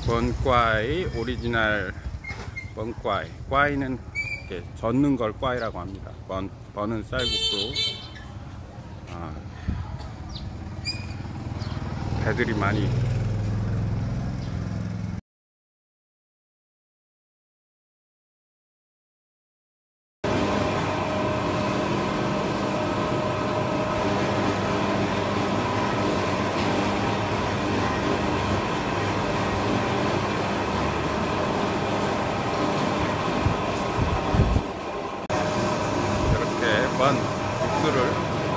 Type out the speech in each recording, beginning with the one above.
번과이 오리지널 번과이. 과이는 이렇게 젓는 걸 과이라고 합니다. 번은 쌀국수. 배들이 많이 이렇게 국수를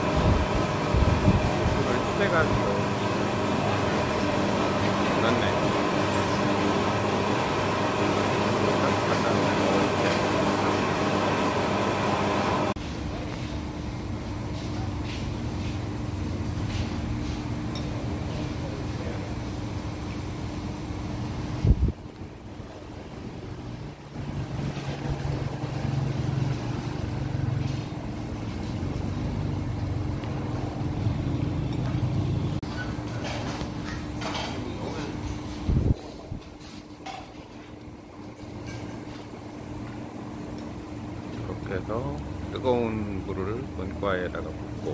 치대가지고 넣네. 이렇게 해서 뜨거운 물을 번과에다가 붓고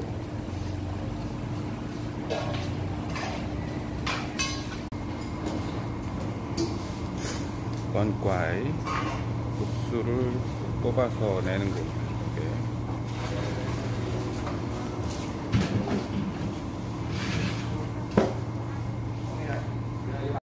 번과에 국수를 뽑아서 내는 거예요.